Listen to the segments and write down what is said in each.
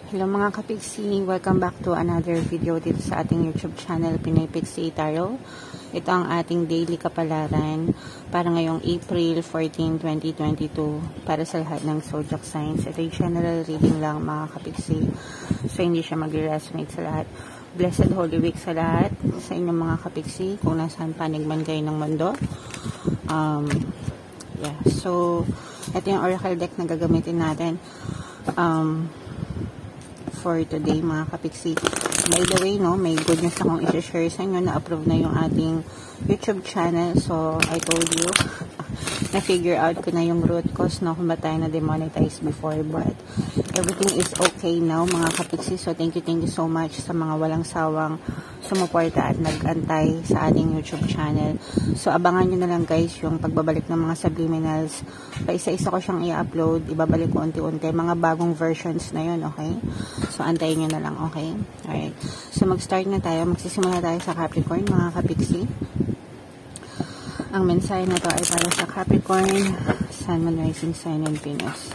Hello mga kapiksi, welcome back to another video dito sa ating YouTube channel, Pinoy Pixie Tarot. Ito ang ating daily kapalaran para ngayong April 14, 2022 para sa lahat ng zodiac signs. Ito yung general reading lang mga kapiksi, so hindi siya mag-resonate sa lahat. Blessed Holy Week sa lahat, sa inyong mga kapiksi, kung nasaan panig man kayo ng mundo. So ito yung oracle deck na gagamitin natin for today mga kapiksi. By the way, no, may good news akong i-share sa inyo na approve na yung ating YouTube channel. So, I told you, na-figure out ko na yung root cause, no, kung ba tayo na-demonetize before, but everything is okay now mga kapiksi. So, thank you so much sa mga walang sawang sumuporta at nag-antay sa ating YouTube channel. So, abangan nyo na lang guys yung pagbabalik ng mga subliminals. Pa-isa-isa ko siyang i-upload, ibabalik ko unti-unti. Mga bagong versions na yun, okay? So, antayin nyo na lang, okay? Alright. So, mag-start na tayo. Magsisimula tayo sa Capricorn, mga kapiksi. Ang mensahe na to ay para sa Capricorn, Sun, Moon, Rising Sign, and Venus.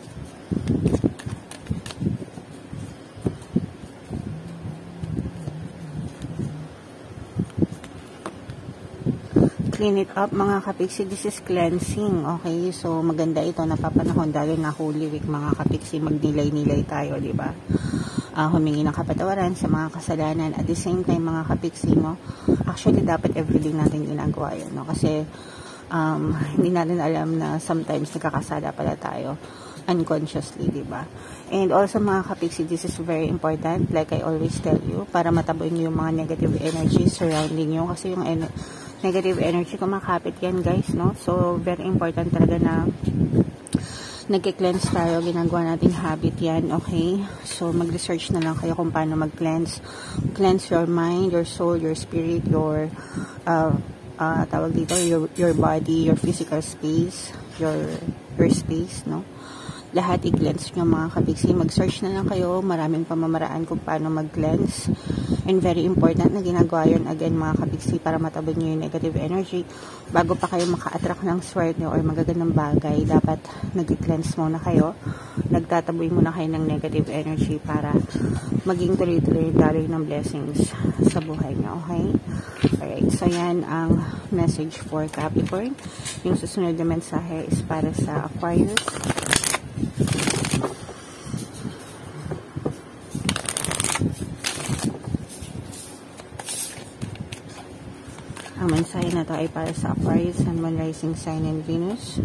Clean it up mga kapiksi. This is cleansing, okay? So maganda ito, napapanahon dahil na Holy Week mga kapiksi, magnilay-nilay tayo, di ba? Humingi ng kapatawaran sa mga kasalanan. At the same time mga kapiksi, no, actually dapat everyday natin ginagawa yun, no? Kasi hindi natin alam na sometimes nagkakasala pala tayo unconsciously, di ba? And also mga kapiksi, this is very important, like I always tell you, para mataboy nyo yung mga negative energy surrounding you, kasi yung negative energy kumakapit yan guys, no? So very important talaga na nag-cleanse tayo, ginagawa nating habit yan, okay? So mag-research na lang kayo kung paano mag-cleanse. Cleanse your mind, your soul, your spirit, your tawag dito, your body, your physical space, your space, no? Lahat i-cleanse nyo mga kapiksi. Mag-search na lang kayo, maraming pamamaraan kung paano mag-cleanse. And very important na ginagawa yun again mga kapiksi para matabog nyo yung negative energy. Bago pa kayo maka-attract ng swerte or magagandang bagay, dapat nag-cleanse muna kayo. Nagtataboy muna kayo ng negative energy para maging tuloy-tuloy daloy ng blessings sa buhay nyo, okay? Alright, so yan ang message for Capricorn. Yung susunod na mensahe is para sa Aquarius. Ang mensahe na to ay para sa Aquarius, Sun, Moon, Rising Sign, and Venus.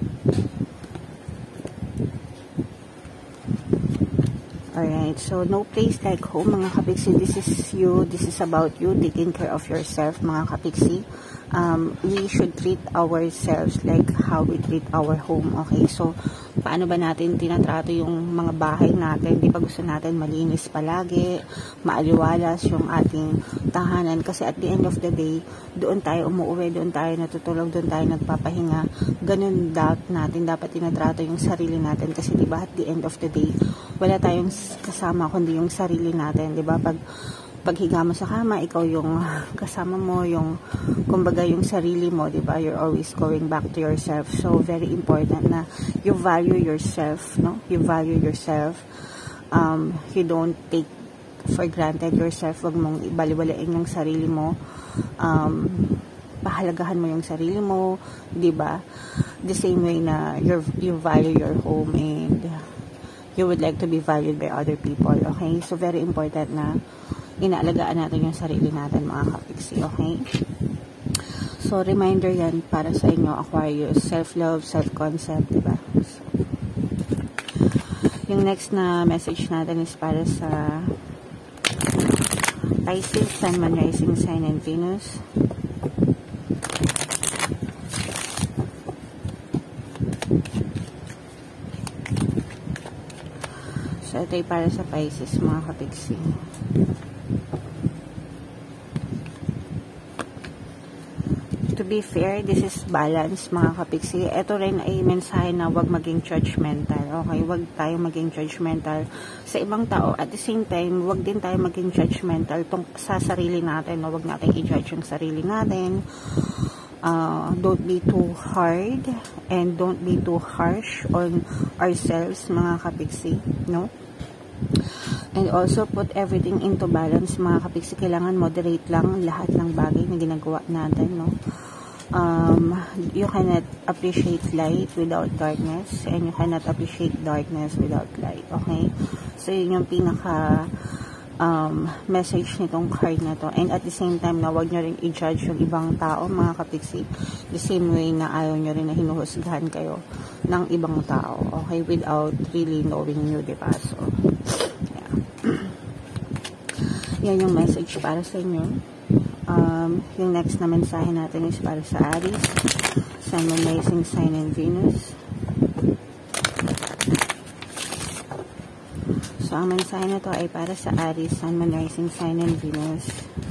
Alright, so no place like home mga kapiksi. This is you, this is about you, taking care of yourself mga kapiksi. We should treat ourselves like how we treat our home, okay? So, paano ba natin tinatrato yung mga bahay natin? Di ba gusto natin malinis palagi, maaliwalas yung ating tahanan? Kasi at the end of the day, doon tayo umuwi, doon tayo natutulog, doon tayo nagpapahinga. Ganun natin dapat tinatrato yung sarili natin. Kasi di ba at the end of the day, wala tayong kasama kundi yung sarili natin. Di ba paghiga mo sa kama, ikaw yung kasama mo, yung kumbaga yung sarili mo, di ba? You're always going back to yourself. So very important na you value yourself, no? You value yourself. You don't take for granted yourself. Wag mong ibaliwalain yung sarili mo. Pahalagahan mo yung sarili mo, di ba? The same way na you value your home and you would like to be valued by other people, okay? So very important na inaalagaan natin yung sarili natin mga kapiksi, okay? So reminder yan para sa inyo Aquarius, self-love, self-concept, diba? So, yung next na message natin is para sa Pisces, Sun, Moon, Rising Sign, and Venus. So ito ay para sa Pisces mga kapiksi. To be fair, this is balance mga kapiksi. Ito rin ay mensahe na wag maging judgmental. Okay, wag tayo maging judgmental sa ibang tao. At the same time, wag din tayo maging judgmental sa sarili natin. Wag natin i-judge yung sarili natin. Don't be too hard and don't be too harsh on ourselves mga kapiksi, no? And also, put everything into balance, mga kapiksi. Kailangan moderate lang lahat ng bagay na ginagawa natin, no? You cannot appreciate light without darkness, and you cannot appreciate darkness without light, okay? So, yun yung pinaka message nitong card na to. And at the same time, na wag nyo rin i-judge yung ibang tao, mga kapiksi, the same way na ayaw nyo rin na hinuhusgahan kayo ng ibang tao, okay? Without really knowing you, diba? So, yan yung message para sa inyo. Yung next na mensahe natin is para sa Aries, Sun, Moon, Rising Sign, and Venus. So, ang mensahe na to ay para sa Aries, Sun, Moon, Rising Sign, and Venus.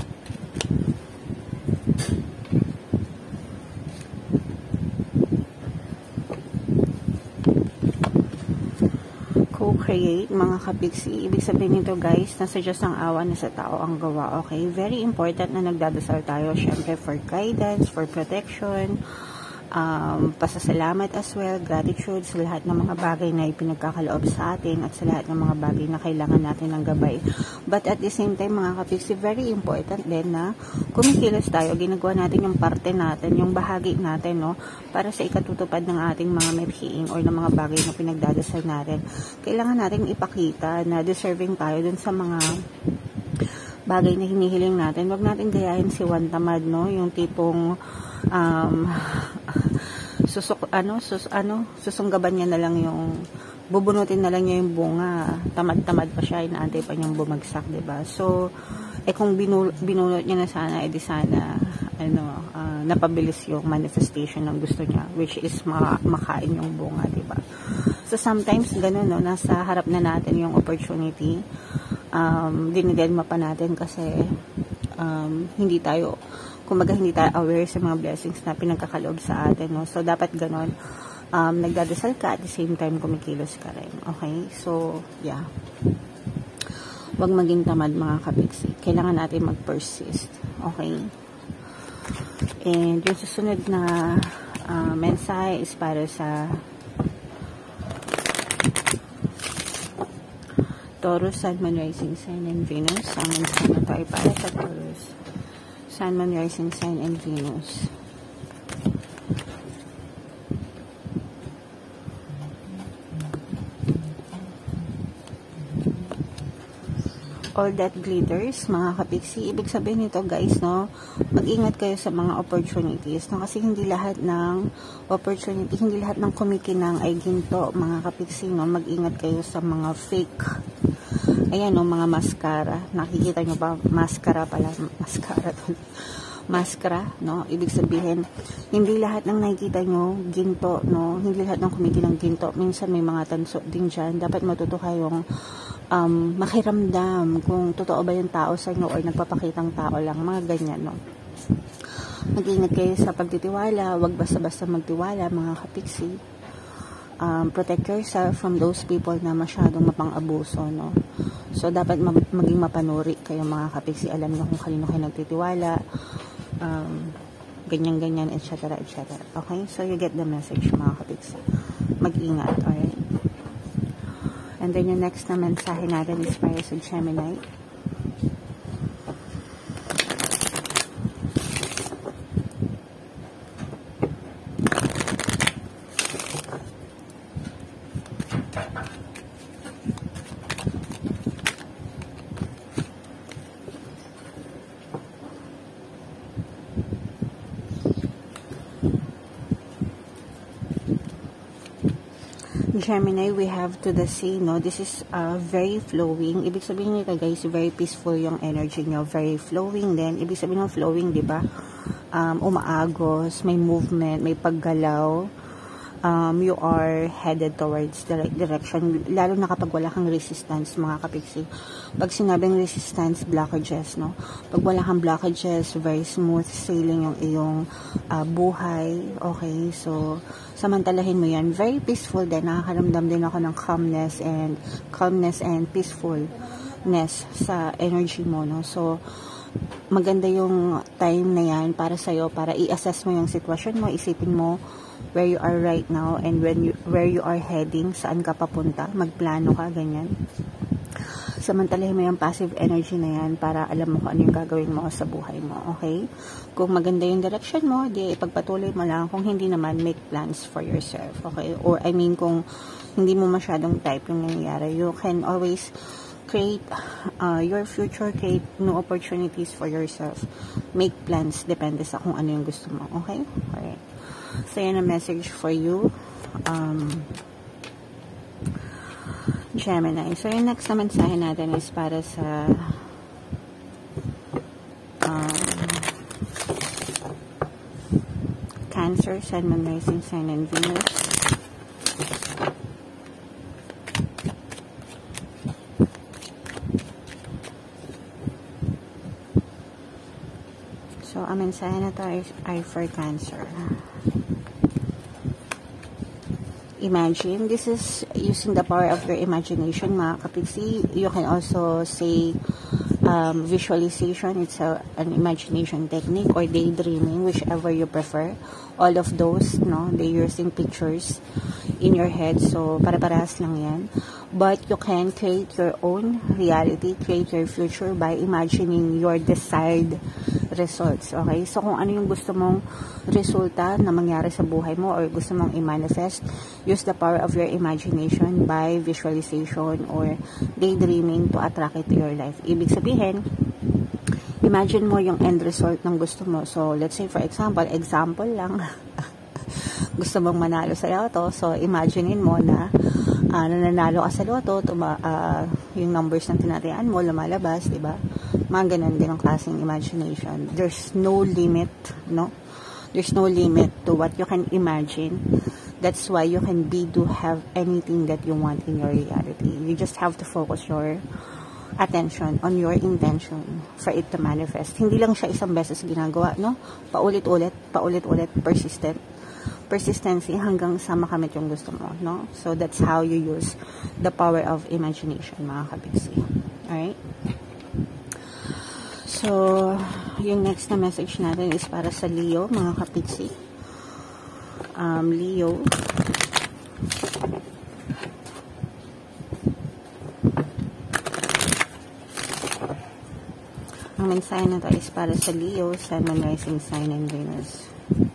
Co-create, mga kapiksi. Ibig sabihin nito, guys, nasa Diyos ang awa, nasa tao ang gawa, okay? Very important na nagdadasal tayo, syempre, for guidance, for protection, pasasalamat as well, gratitude sa lahat ng mga bagay na ipinagkakaloob sa atin at sa lahat ng mga bagay na kailangan natin ng gabay. But at the same time, mga kapiksi, very important din na kumikilos tayo, ginagawa natin yung parte natin, yung bahagi natin, no, para sa ikatutupad ng ating mga mithiing or ng mga bagay na pinagdadasal natin. Kailangan natin ipakita na deserving tayo dun sa mga bagay na hinihiling natin. Wag natin gayahin si Juan Tamad, no, yung tipong susunggaban niya na lang yung, bubunutin na lang niya yung bunga, tamad-tamad pa siya, inaantay pa niyang bumagsak, diba? So, kung binunot niya na sana, edi sana, napabilis yung manifestation ng gusto niya, which is makain yung bunga, diba? So, sometimes, ganun, no, nasa harap na natin yung opportunity, dinidedma pa natin kasi, hindi tayo aware sa mga blessings na pinagkakaloob sa atin, no? So, dapat ganon, nagdadasal ka at the same time kumikilos ka rin, okay? So, yeah. Huwag maging tamad, mga kapiksi. Kailangan natin mag-persist, okay? And yung susunod na mensahe is para sa Taurus, Sun, Moon, Rising Sign, and Venus. Ang mensahe na ito ay para sa Taurus, Sun, Moon, Rising Sign, and Venus. All that glitters, mga kapiksi. Ibig sabihin nito, guys, no, mag-ingat kayo sa mga opportunities, no, kasi hindi lahat ng opportunity, hindi lahat ng kumikinang ay ginto, mga kapiksi, no. Mag-ingat kayo sa mga fake, ayan, no, mga mascara. Nakikita nyo ba? Mascara pala. Mascara, no? Ibig sabihin, hindi lahat ng nakikita nyo ginto, no? Hindi lahat ng kumikinang ginto. Minsan may mga tanso din dyan. Dapat matuto kayong makiramdam kung totoo ba yung tao sa inyo or nagpapakitang tao lang, mga ganyan, no? Mag-ingat kayo sa pagtitiwala, wag basta-basta magtiwala, mga kapiksi. Protect yourself from those people na masyadong mapang-abuso, no? So, dapat maging mapanuri kayo, mga kapiksi. Alam nyo kung kanino kayo nagtitiwala, ganyan-ganyan, etc., etc. Okay? So, you get the message, mga kapiksi. Mag-ingat, alright? And then, yung next na mensahe natin is para sa Gemini. Gemini, we have to the sea, no? This is very flowing. Ibig sabihin nito, guys, very peaceful yung energy nyo. Very flowing din. Ibig sabihin ng flowing, di ba? Umaagos, may movement, may paggalaw. You are headed towards the right direction. Lalo na kapag wala kang resistance, mga kapiksi. Pag sinabing resistance, blockages, no? Pag wala kang blockages, very smooth sailing yung iyong buhay. Okay, so samantalahin mo yan. Very peaceful din. Nakakaramdam din ako ng calmness and peacefulness sa energy mo, no? So, maganda yung time na yan para sa'yo, para i-assess mo yung sitwasyon mo, isipin mo where you are right now and where you are heading, saan ka papunta, magplano ka, ganyan. samantalahin mo yung passive energy na yan para alam mo kung ano yung gagawin mo sa buhay mo, okay? Kung maganda yung direction mo, di ipagpatuloy mo lang. Kung hindi naman, make plans for yourself, okay? Or I mean, kung hindi mo masyadong type yung nangyayari, you can always create your future, create new opportunities for yourself. Make plans, depende sa kung ano yung gusto mo, okay? Alright. So, yan ang message for you. Gemini. So, yung next na mensahe natin is para sa Cancer, Sun, Moon, Rising Sign, and Venus. So, ang mensahe na to ay for Cancer. Imagine, this is using the power of your imagination, mga kapiksi. You can also say visualization. It's an imagination technique, or daydreaming, whichever you prefer. All of those, no, they're using pictures in your head. So, para-parehas lang yan. But you can create your own reality, create your future by imagining your desired results. Okay? So, kung ano yung gusto mong resulta na mangyari sa buhay mo or gusto mong i-manifest, use the power of your imagination by visualization or daydreaming to attract it to your life. Ibig sabihin, imagine mo yung end result ng gusto mo. So, let's say for example lang, gusto mong manalo sa loto. So, imaginein mo na nananalo ka sa loto, yung numbers na tinatayaan mo, lumalabas, diba? Mga ganun din ang klaseng imagination. There's no limit, no? There's no limit to what you can imagine. That's why you can have anything that you want in your reality. You just have to focus your attention on your intention for it to manifest. Hindi lang siya isang beses ginagawa, no? Paulit-ulit, persistency hanggang sa makamit yung gusto mo, no? So, that's how you use the power of imagination, mga kabiksi. Alright? So, yung next na message natin is para sa Leo, mga kapiksi. Leo. Ang mensahe na to is para sa Leo, Sun, Moon, Rising Sign, and Venus.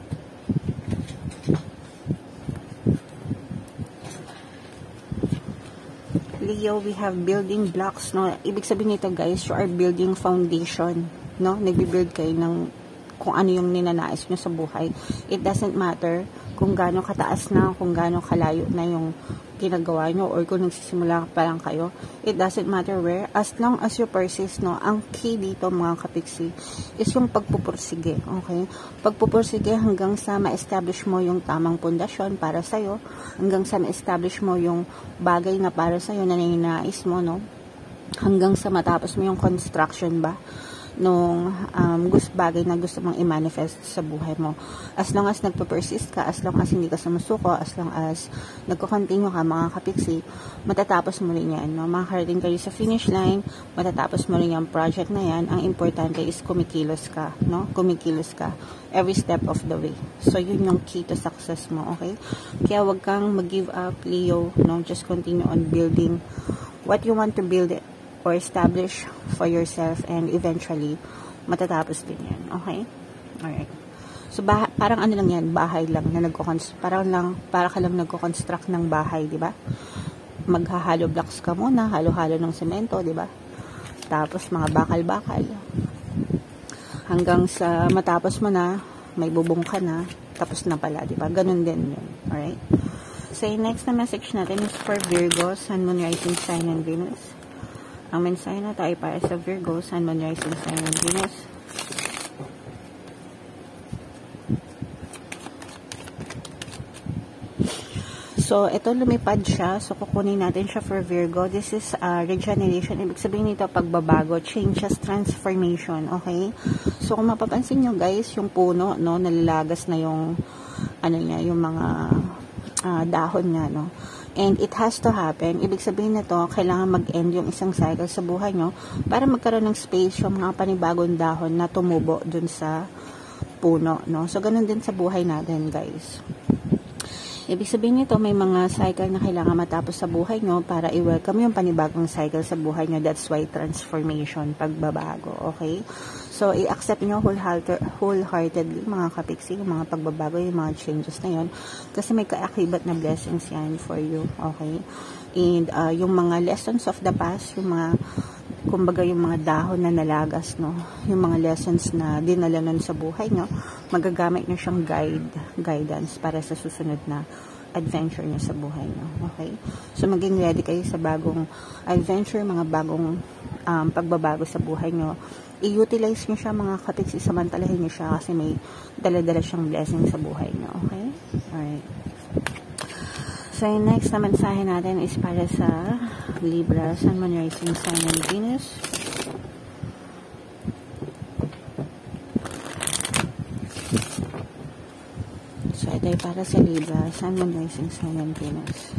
Leo, we have building blocks, no? Ibig sabihin nito, guys, you are building foundation, no? Nagbi-build kayo ng kung ano yung ninanais nyo sa buhay. It doesn't matter kung gaano kataas na, kung gaano kalayo na yung ginagawa nyo, or kung nagsisimula pa lang kayo. It doesn't matter where, as long as you persist, no? Ang key dito, mga kapiksi, is yung pagpupursige, okay? Pagpupursige hanggang sa ma-establish mo yung tamang pundasyon para sa'yo, hanggang sa ma-establish mo yung bagay na para sa'yo na ninanais mo, no? Hanggang sa matapos mo yung construction ba nung bagay na gusto mong i-manifest sa buhay mo. As long as nagpo-persist ka, as long as hindi ka sumusuko, as long as nagko-continue ka, mga kapiksi, matatapos mo rin yan, no? Makakarating kayo sa finish line, matatapos mo rin yung project na yan. Ang importante is kumikilos ka, no? Kumikilos ka every step of the way. So, yun yung key to success mo, okay? Kaya wag kang mag-give up, Leo, no? Just continue on building what you want to build or establish for yourself, and eventually matatapos din yan, okay? Alright. So, parang ano lang yan, bahay lang na para ka lang nagko-construct ng bahay, di ba? Maghahalo blocks ka muna, halo-halo ng semento, di ba? Tapos mga bakal-bakal. Hanggang sa matapos mo na, may bubong ka na, tapos na pala, di ba? Ganun din yun, alright? So, yung next na message natin is for Virgo, Sun, Moon, Rising Sign, and Venus. Ang mensahe na tayo para sa Virgo, Sun, Moon, Rising Sign, and Venus. So, ito lumipad siya. So, kukunin natin siya for Virgo. This is regeneration. Ibig sabihin nito, pagbabago, changes, transformation. Okay? So, kung mapapansin nyo, guys, yung puno, no, nalalagas na yung, yung mga dahon niya, no? And it has to happen. Ibig sabihin na to, kailangan mag-end yung isang cycle sa buhay nyo para magkaroon ng space yung mga panibagong dahon na tumubo dun sa puno, no? So, ganun din sa buhay natin, guys. Ibig sabihin nito, may mga cycle na kailangan matapos sa buhay nyo para i-welcome yung panibagong cycle sa buhay nyo. That's why transformation, pagbabago, okay? So, i-accept nyo wholeheartedly, mga kapiksi, yung mga pagbabago, yung mga changes na yon, kasi may kaakibat na blessings yan for you, okay? And yung mga lessons of the past, yung mga, kumbaga yung mga dahon na nalagas, no? Yung mga lessons na dinala nun sa buhay nyo, magagamit nyo siyang guidance para sa susunod na adventure nyo sa buhay nyo. Okay? So, maging ready kayo sa bagong adventure, mga bagong pagbabago sa buhay nyo. I-utilize nyo siya, mga kapiksi, samantalahin nyo siya kasi may dala-dala siyang blessing sa buhay nyo. Okay? Alright. So, yung next na mensahe natin is para sa Libra, Sun, Moon, Rising, Sign, and Venus. So, ito ay para sa Libra, Sun, Moon, Rising, Sign, and Venus.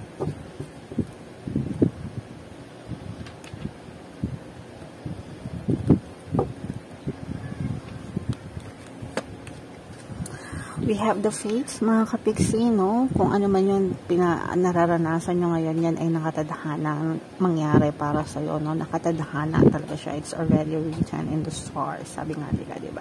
We have the fates, mga kapiksi, no? Kung ano man yung nararanasan nyo ngayon, yan ay nakatadhana mangyari para sa'yo, no? Nakatadhana talaga siya. It's already written in the stars. Sabi nga nila, diba?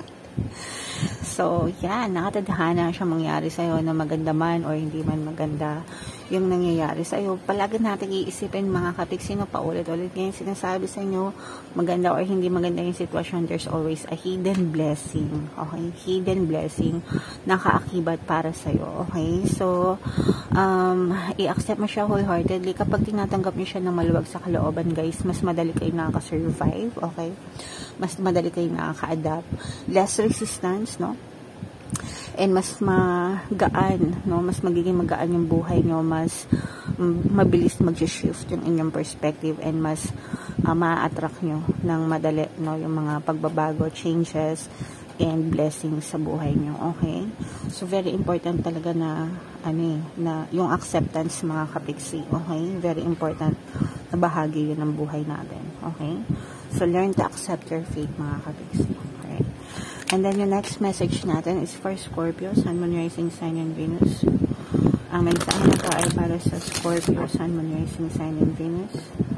So, yan, nakatadhana siya mangyari sa'yo na maganda man or hindi man maganda yung nangyayari sa'yo. Palagi natin iisipin, mga kapiksi, no, paulit-ulit ngayon sinasabi sa inyo, maganda or hindi maganda yung sitwasyon, there's always a hidden blessing. Okay? Hidden blessing na kaakibat para sa'yo. Okay? So, i-accept mo siya wholeheartedly. Kapag tinatanggap niyo siya ng maluwag sa kalooban, guys, mas madali kayo nakaka-survive. Okay? Mas madali kayo nakaka-adapt. Less resistance, no? And mas magaan, no? Mas magiging magaan yung buhay nyo, mas mabilis mag-shift yung inyong perspective, and mas ma-attract nyo ng madali, no? Yung mga pagbabago, changes, and blessings sa buhay nyo, okay? So, very important talaga na, na yung acceptance, mga kapiksi, okay? Very important na bahagi yun ng buhay natin, okay? So, learn to accept your fate, mga kapiksi. Alright. And then, yung next message natin is for Scorpio, Sun, Moon, Rising, Sign, and Venus. Ang mensahe na to ay para sa Scorpio, Sun, Moon, Rising, Sign, and Venus.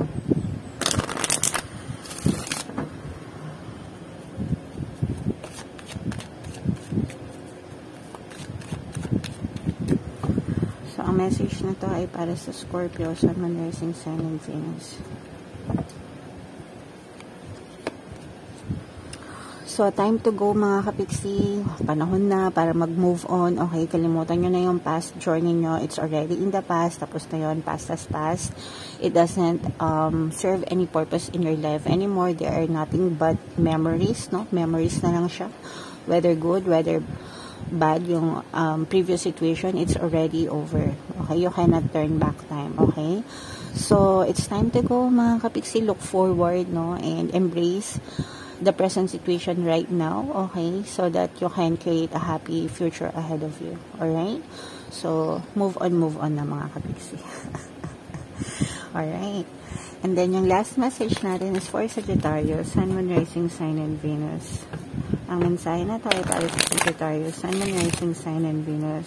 So, ang message na to ay para sa Scorpio, Sun, Moon, Rising, Sign, and Venus. So, time to go, mga kapiksi. Panahon na para mag-move on. Okay, kalimutan nyo na yung past journey nyo. It's already in the past. Tapos na yun, past as past. It doesn't serve any purpose in your life anymore. There are nothing but memories, no? Memories na lang siya. Whether good, whether bad, yung previous situation, it's already over. Okay, you cannot turn back time. Okay? So, it's time to go, mga kapiksi. Look forward, no? And embrace the present situation right now, okay, so that you can create a happy future ahead of you, alright? So, move on na, mga kapiksi. Alright. And then, yung last message natin is for Sagittarius, Sun, Moon, Rising, Sign, and Venus. Ang mensahe na to ay para sa Sagittarius, Sun, Moon, Rising, Sign, and Venus.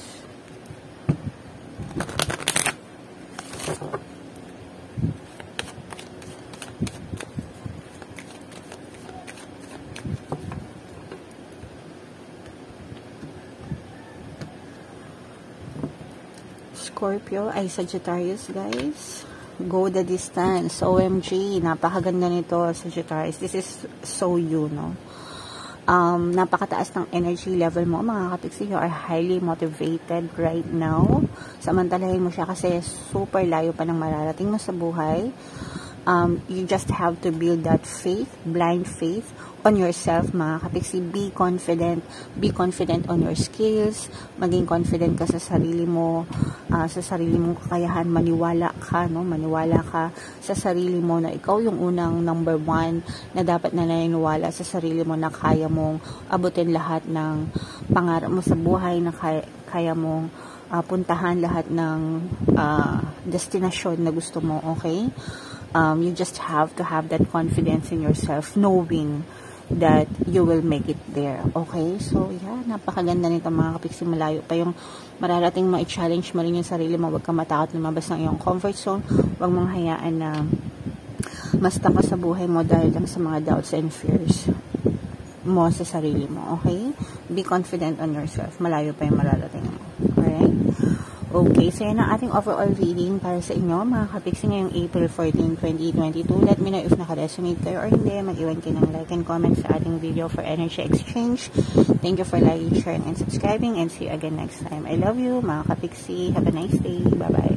Scorpio ay Sagittarius, guys. Go the distance. OMG, napakaganda nito, Sagittarius. This is so you, no? Napakataas ng energy level mo, mga kapiksi. You are highly motivated right now. Samantalahin mo siya kasi super layo pa ng mararating mo sa buhay. You just have to build that faith, blind faith, on yourself, mga kapiksi. Be confident on your skills, maging confident ka sa sarili mo, sa sarili mong kakayahan, maniwala ka sa sarili mo na ikaw yung unang number one na dapat na naniniwala sa sarili mo na kaya mong abutin lahat ng pangarap mo sa buhay, na kaya mong puntahan lahat ng destinasyon na gusto mo, okay? You just have to have that confidence in yourself, knowing that you will make it there. Okay? So, yeah, napakaganda nito mga kapiksi. Malayo pa yung mararating mo, i-challenge mo rin yung sarili mo. Huwag kang matakot lumabas ng iyong comfort zone. Huwag mong hayaan na masta ka sa buhay mo dahil lang sa mga doubts and fears mo sa sarili mo. Okay? Be confident on yourself. Malayo pa yung mararating mo. Alright? Okay, so yan ang ating overall reading para sa inyo, mga kapiksi, ngayong April 14, 2022. Let me know if naka-resonate kayo or hindi. Mag-iwan kayo ng like and comment sa ating video for energy exchange. Thank you for liking, sharing, and subscribing, and see you again next time. I love you, mga kapiksi. Have a nice day. Bye-bye.